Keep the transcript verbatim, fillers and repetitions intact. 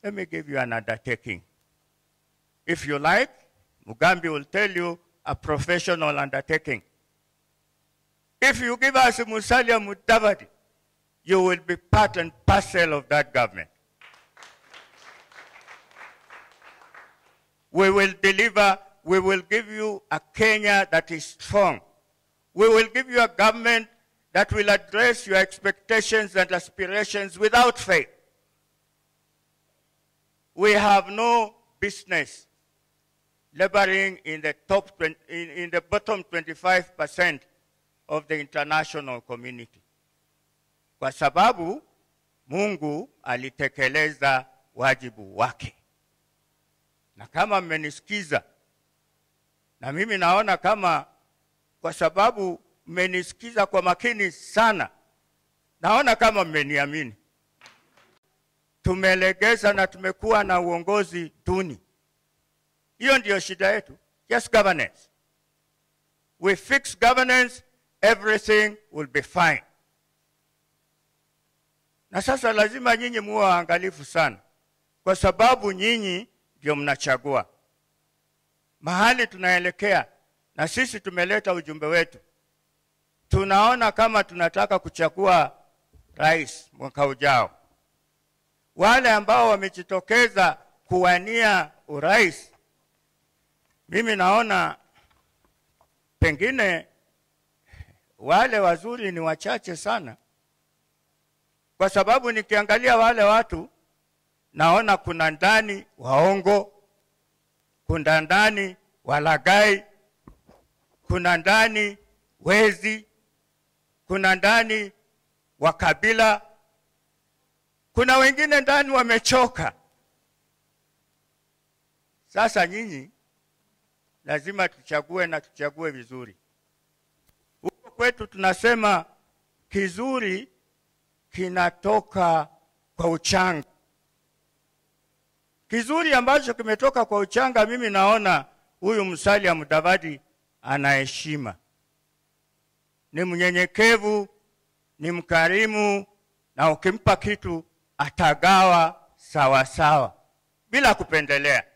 Let me give you an undertaking. If you like, Mugambi will tell you a professional undertaking. If you give us Musalia Mudavadi, you will be part and parcel of that government. We will deliver, we will give you a Kenya that is strong. We will give you a government that will address your expectations and aspirations without faith. We have no business laboring in the top in, in the bottom twenty-five percent of the international community. Kwa sababu Mungu alitekeleza wajibu wake. Na kama mmenisikiza, na mimi naona kama kwa sababu mmenisikiza kwa makini sana, naona kama mmeniamini. Tumelegeza na tumekuwa na uongozi duni. Hiyo ndio shida yetu. Just governance. We fix governance, everything will be fine. Na sasa lazima nyinyi muwe waangalifu sana, kwa sababu nyinyi ndio mnachagua mahali tunaelekea, na sisi tumeleta ujumbe wetu. Tunaona kama tunataka kuchagua rais mwaka ujao. Wale ambao wamejitokeza kuwania urais, mimi naona pengine wale wazuri ni wachache sana. Kwa sababu nikiangalia wale watu, naona kuna ndani waongo, kuna ndani walagai, kuna ndani wezi, kuna ndani wakabila, kuna wengine ndani wamechoka. Sasa nyinyi lazima tuchague na tuchague vizuri. Huko kwetu tunasema kizuri kinatoka kwa uchanga. Kizuri ambacho kimetoka kwa uchanga, mimi naona huyu Musalia Mudavadi ana heshima. Ni mnyenyekevu, ni mkarimu, na ukimpa kitu atagawa sawa sawa bila kupendelea.